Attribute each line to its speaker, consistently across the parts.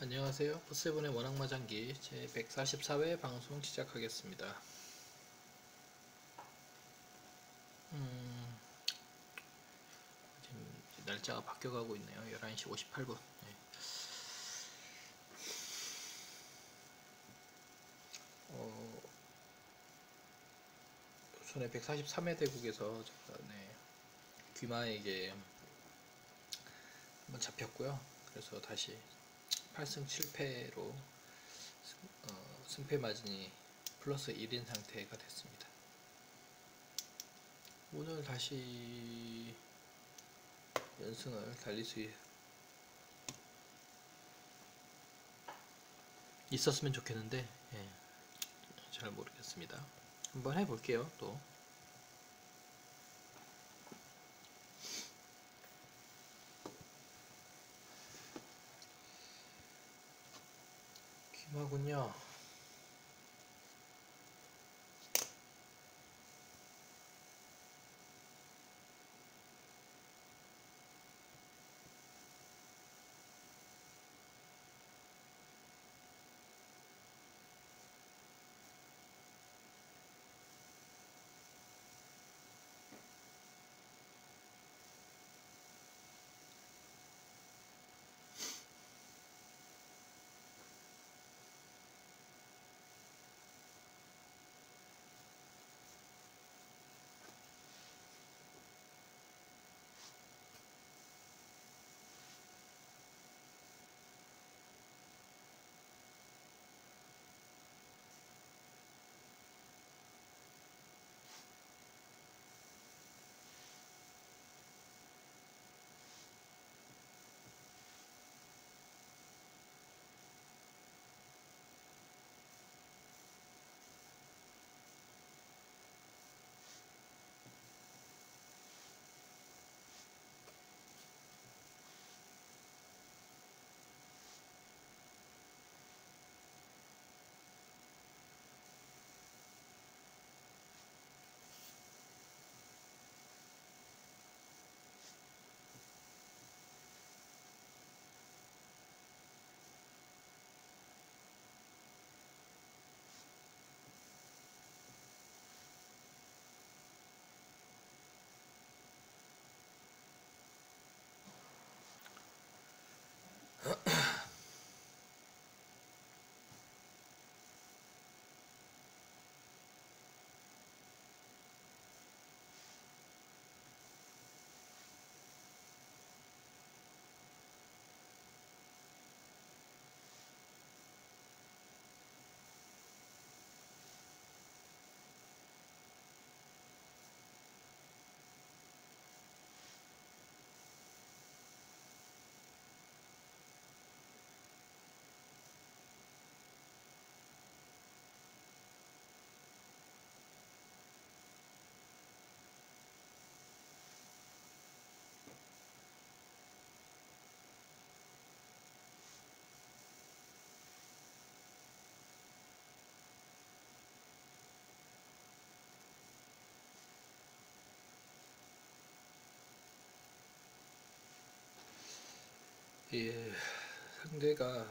Speaker 1: 안녕하세요. 포세븐의 원앙마장기 제 144회 방송 시작하겠습니다. 지금 날짜가 바뀌어가고 있네요. 11시 58분. 네. 손에 143회 대국에서 제가 귀마에게 한번 잡혔고요. 그래서 다시 8승 7패로 승패 마진이 플러스 1인 상태가 됐습니다. 오늘 다시 연승을 달릴 수 있었으면 좋겠는데 잘 모르겠습니다. 한번 해볼게요. 또 귀마군요. 예, 상대가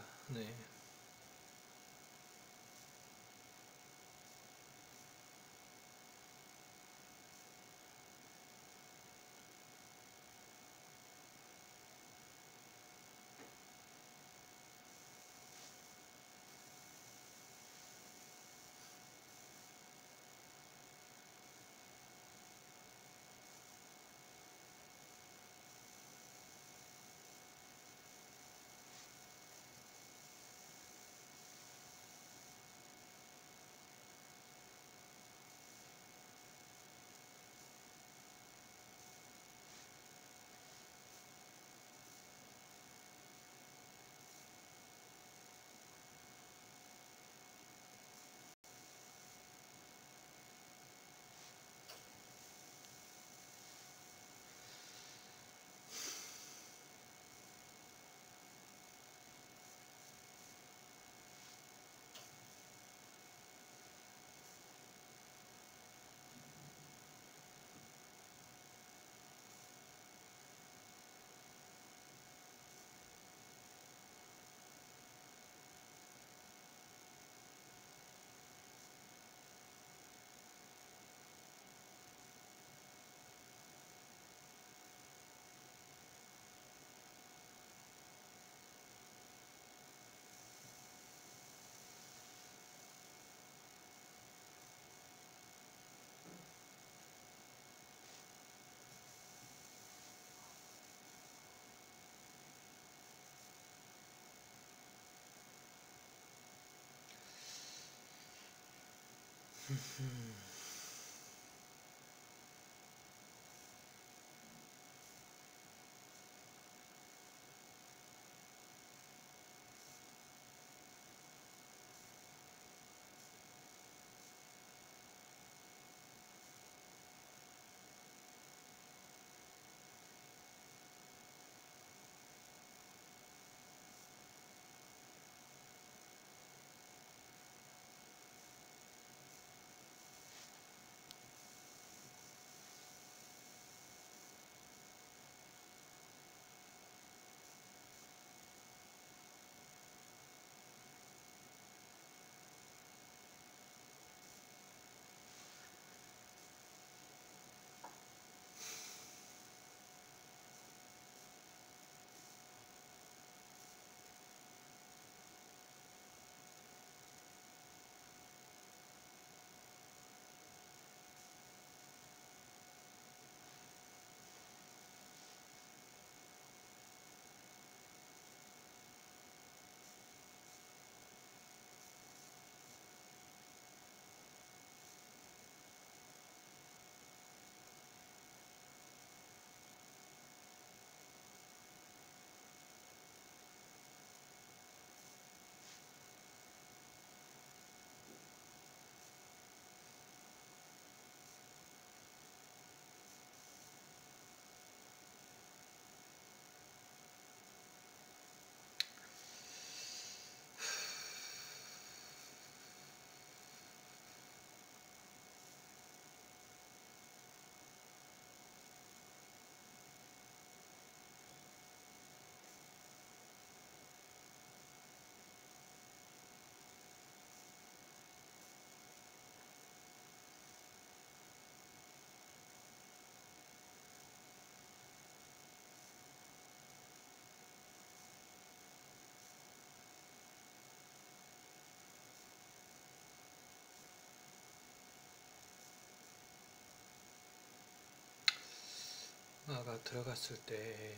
Speaker 1: 아가 들어갔을 때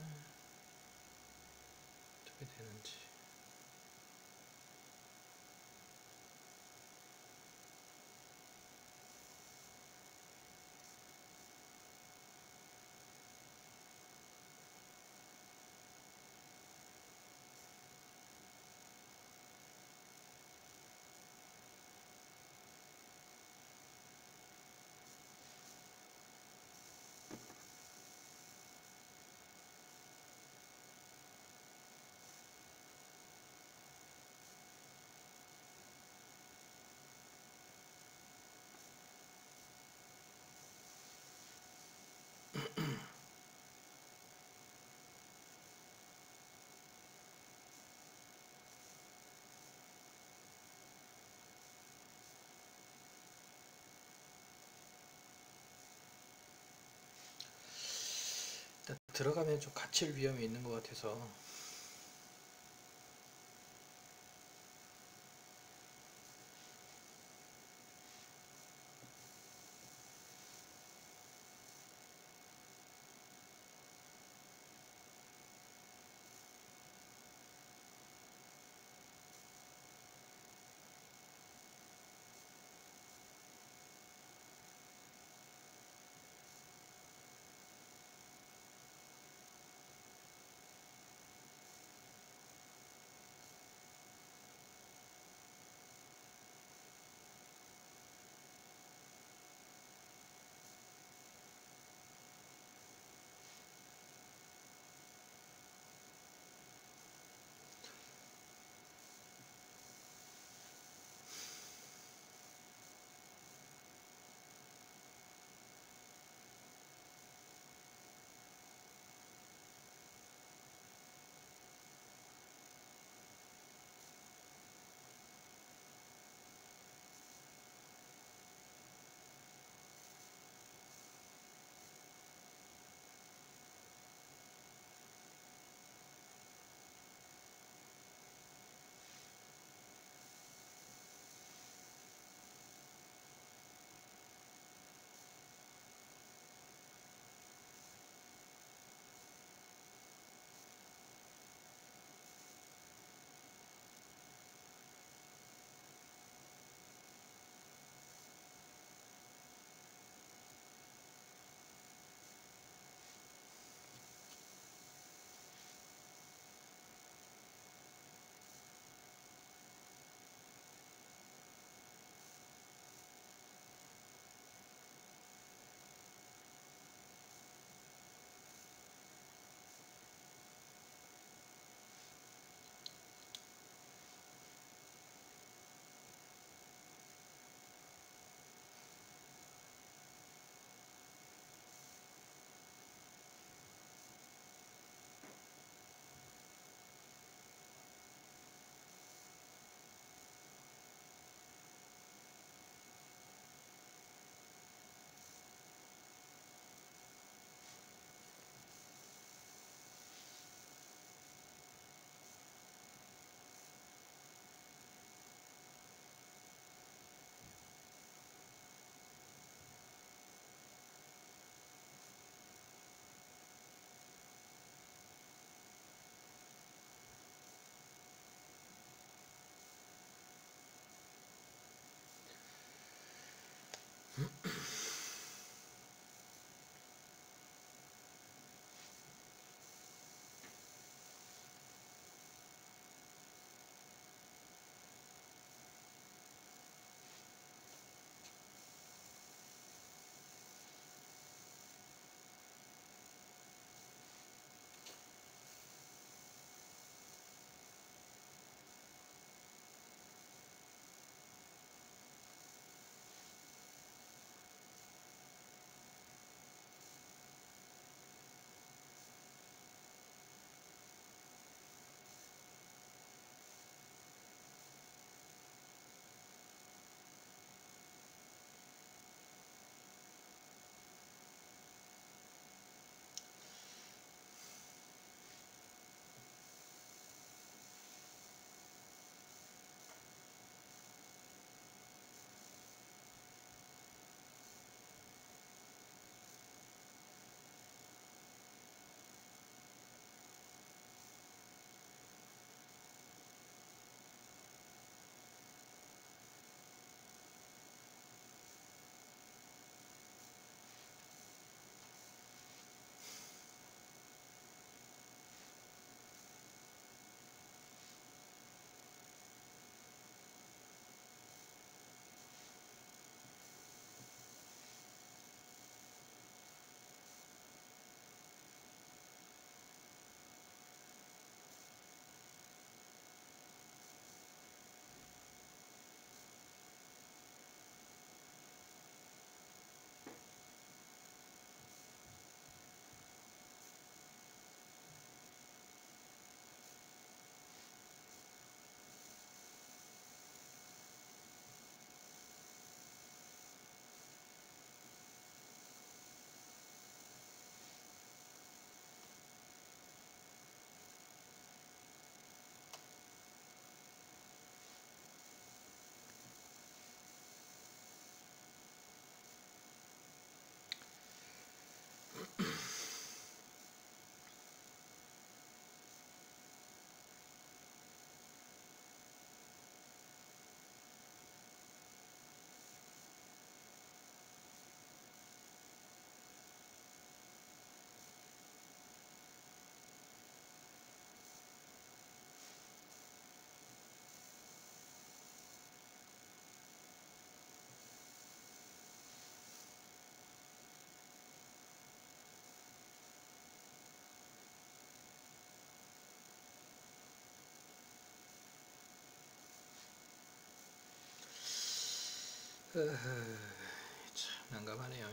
Speaker 1: 어떻게 되는지. 일단 들어가면 좀 갇힐 위험이 있는 것 같아서. 참 난감하네요.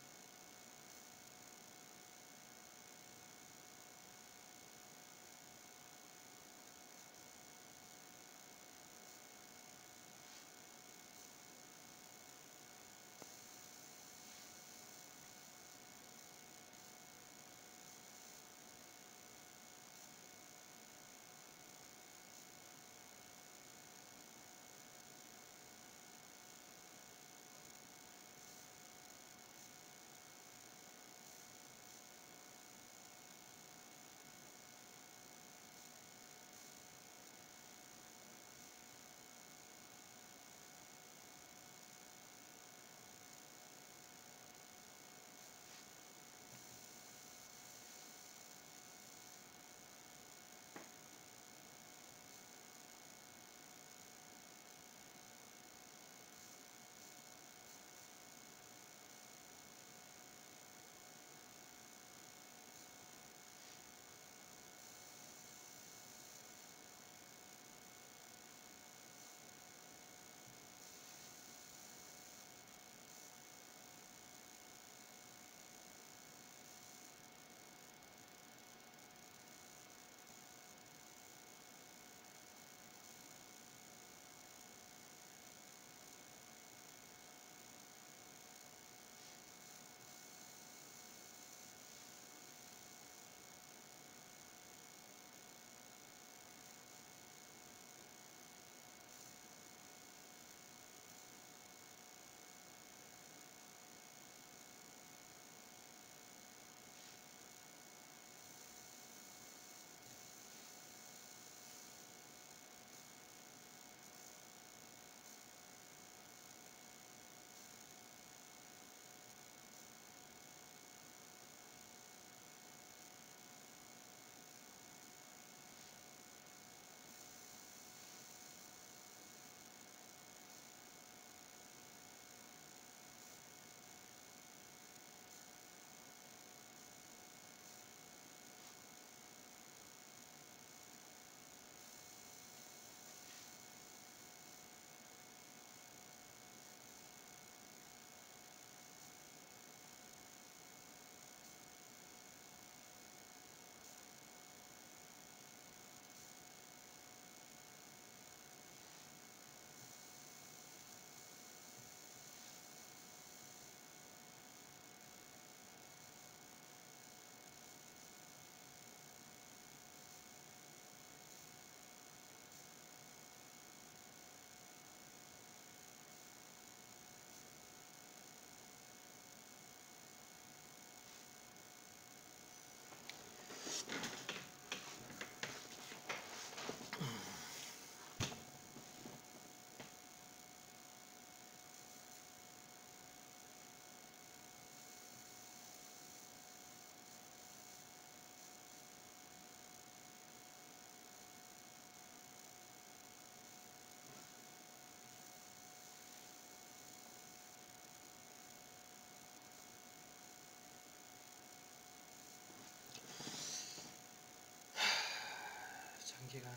Speaker 1: 장기가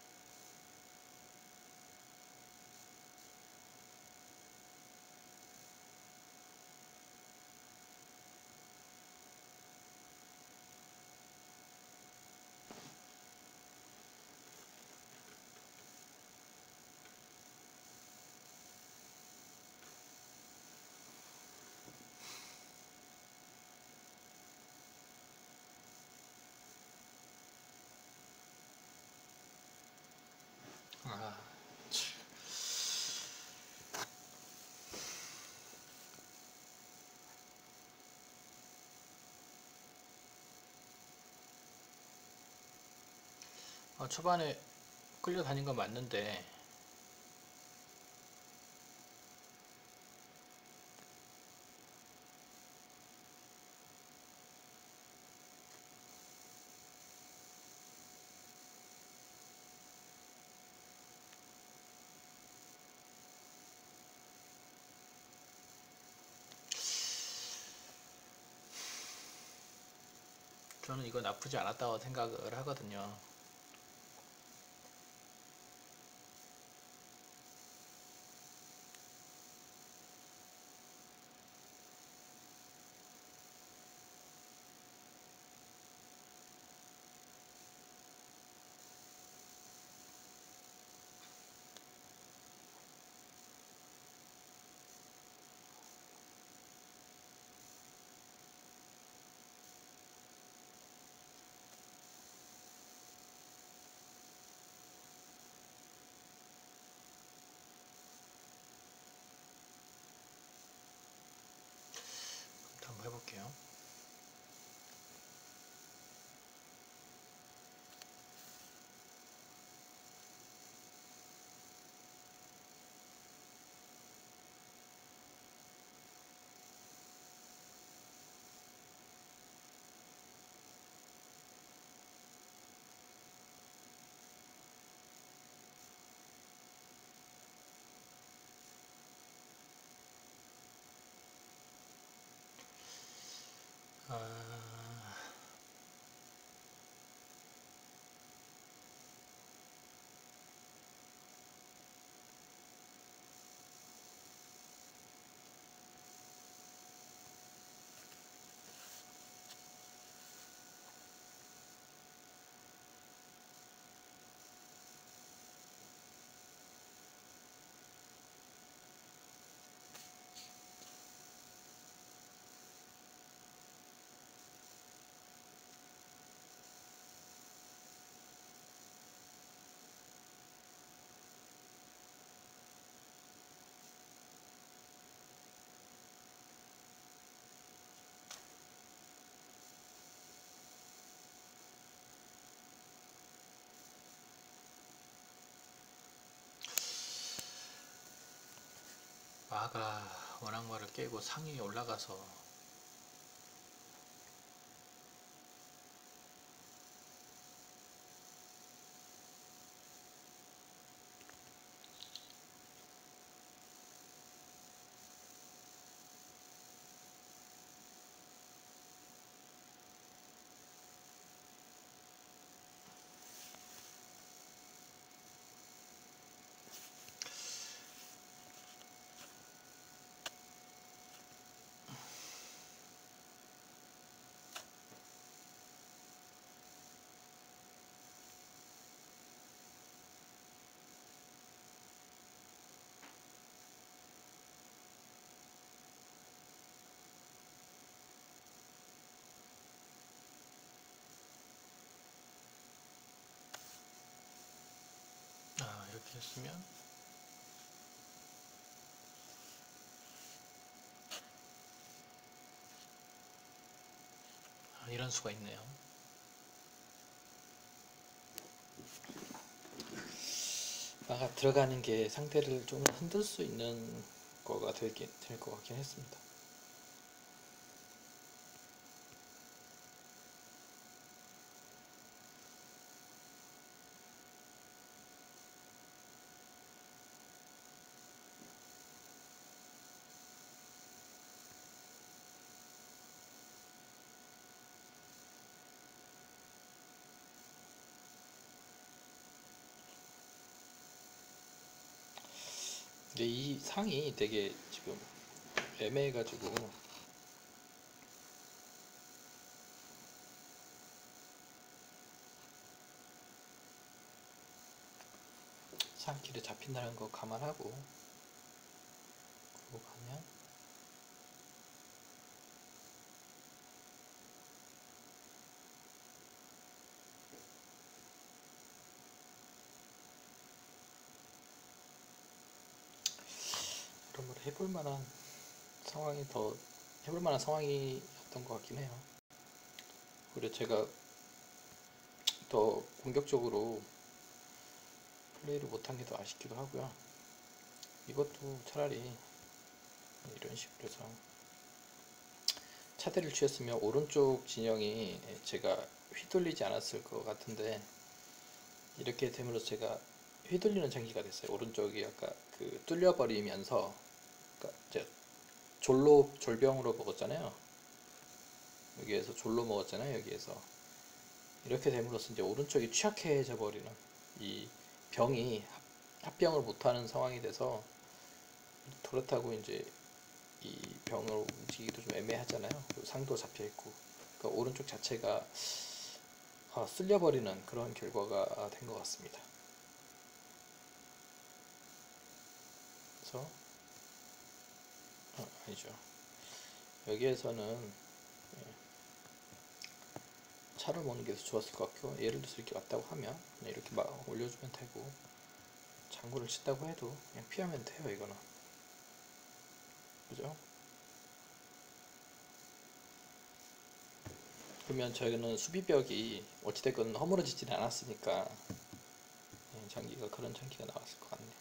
Speaker 1: 아, 초반에 끌려다닌 건 맞는데 저는 이거 나쁘지 않았다고 생각을 하거든요. 마가 원악마를 깨고 상위에 올라가서 이렇게 했으면 이런 수가 있네요. 마가 들어가는 게 상대를 좀 흔들 수 있는 거가 될 것 같긴 했습니다. 근데 이 상이 되게 지금 애매해가지고 상길에 잡힌다는 거 감안하고 그러고 가면 그런 걸 해볼 만한 해볼 만한 상황이었던 것 같긴 해요. 그리고 제가 더 공격적으로 플레이를 못한 게 더 아쉽기도 하고요. 이것도 차라리 이런 식으로 해서 차대를 취했으면 오른쪽 진영이 제가 휘둘리지 않았을 것 같은데 이렇게 됨으로써 제가 휘둘리는 전기가 됐어요. 오른쪽이 아까 그 뚫려버리면서 그러니까 제가 졸병으로 먹었잖아요. 여기에서 졸로 먹었잖아요. 여기에서 이렇게 됨으로써 이제 오른쪽이 취약해져 버리는 이 병이 합병을 못하는 상황이 돼서 그렇다고 이제 이 병을 움직이기도 좀 애매하잖아요. 상도 잡혀 있고 그러니까 오른쪽 자체가 쓸려버리는 그런 결과가 된 것 같습니다. 그래서 아니죠. 여기에서는 차를 먹는 게 더 좋았을 것 같고 예를 들어서 이렇게 왔다고 하면 그냥 이렇게 막 올려주면 되고 장구를 친다고 해도 그냥 피하면 돼요. 이거는 그죠? 그러면 저희는 수비벽이 어찌됐건 허물어지지는 않았으니까 장기가 그런 장기가 나왔을 것 같네요.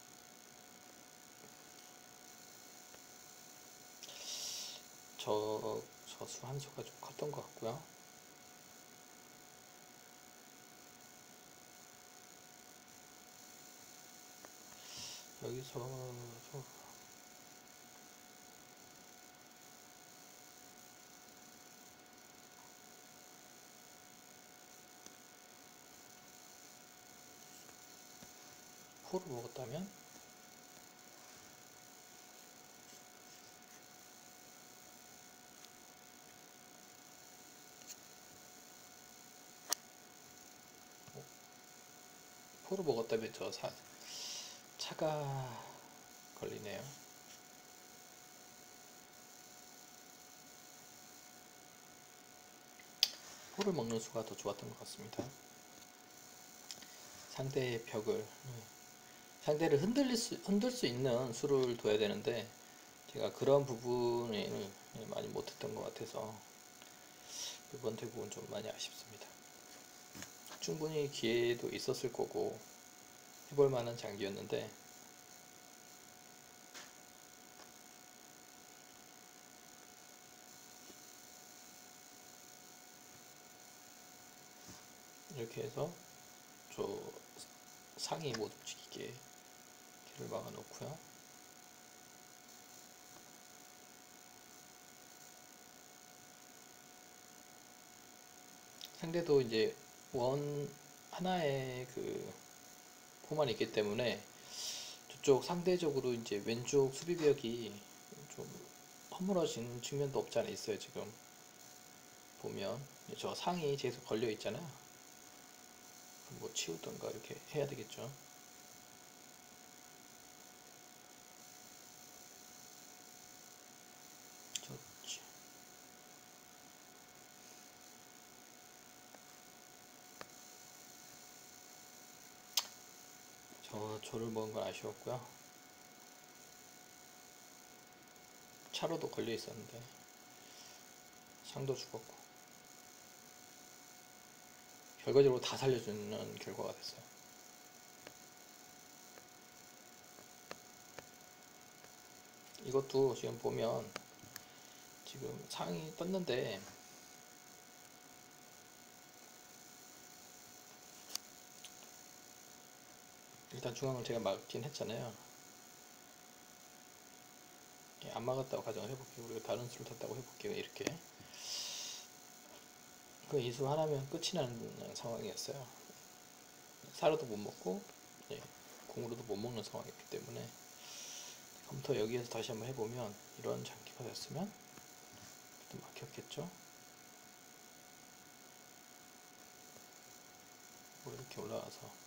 Speaker 1: 저수 한 수가 좀 컸던 것 같고요. 여기서 포를 먹었다면 포를 먹었다면 차가 걸리네요. 포를 먹는 수가 더 좋았던 것 같습니다. 상대의 벽을 상대를 흔들 수 있는 수를 둬야 되는데 제가 그런 부분을 많이 못했던 것 같아서 이번 대국은 좀 많이 아쉽습니다. 충분히 기회도 있었을 거고 해볼 만한 장기였는데 이렇게 해서 저 상이 못 움직이게 길을 막아 놓고요. 상대도 이제 원 하나의 그 포만 있기 때문에 저쪽 상대적으로 이제 왼쪽 수비벽이 좀 허물어진 측면도 없지 않아 있어요. 지금 보면 저 상이 계속 걸려 있잖아요. 뭐 치우던가 이렇게 해야 되겠죠. 좋지. 저 조를 먹은 건 아쉬웠고요. 차로도 걸려 있었는데 상도 죽었고 결과적으로 다 살려주는 결과가 됐어요. 이것도 지금 보면 지금 상이 떴는데 일단 중앙을 제가 막긴 했잖아요. 안 막았다고 가정을 해볼게요. 우리가 다른 수를 탔다고 해볼게요. 이렇게 그 이수 하나면 끝이 나는 상황이었어요. 사료도 못 먹고 공으로도 못 먹는 상황이었기 때문에 컴퓨터 여기에서 다시 한번 해보면 이런 장기가 됐으면 또 막혔겠죠. 뭐 이렇게 올라와서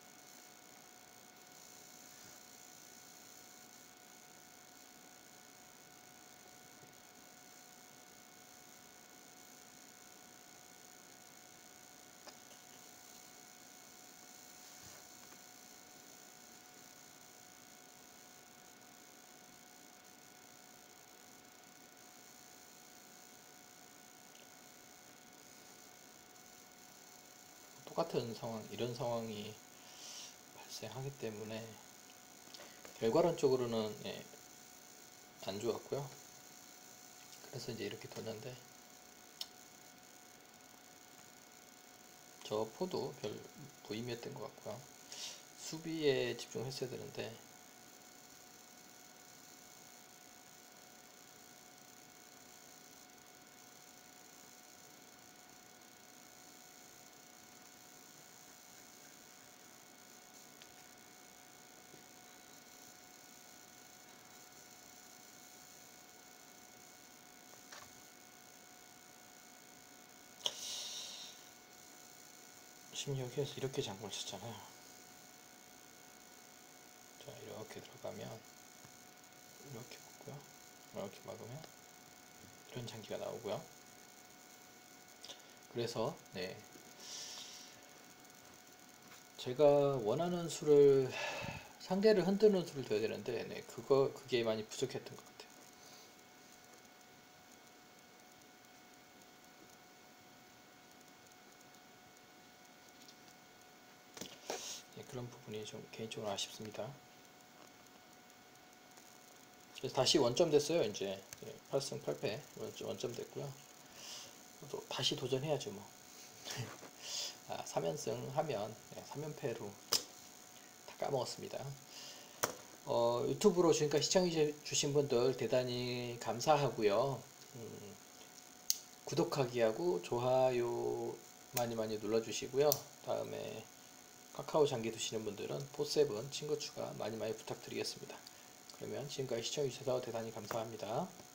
Speaker 1: 똑같은 상황, 이런 상황이 발생하기 때문에 결과론적으로는 안 좋았고요. 그래서 이제 이렇게 뒀는데 저 포도 별 무의미했던 것 같고요. 수비에 집중했어야 되는데 심지어 여기에서 이렇게 장군을 쳤잖아요. 자, 이렇게 들어가면 이렇게 먹고요. 이렇게 막으면 이런 장기가 나오고요. 그래서 제가 원하는 수를 상대를 흔드는 수를 둬야 되는데 그게 많이 부족했던 것 같아요. 그런 부분이 좀 개인적으로 아쉽습니다. 그래서 다시 원점 됐어요. 이제 8승 8패 원점 됐고요. 또 다시 도전해야죠 뭐. 3연승 하면 3연패로 다 까먹었습니다. 유튜브로 지금까지 시청해 주신 분들 대단히 감사하고요. 구독하기하고 좋아요 많이 눌러주시고요. 다음에 카카오 장기 두시는 분들은 포세븐 친구 추가 많이 부탁드리겠습니다. 그러면 지금까지 시청해 주셔서 대단히 감사합니다.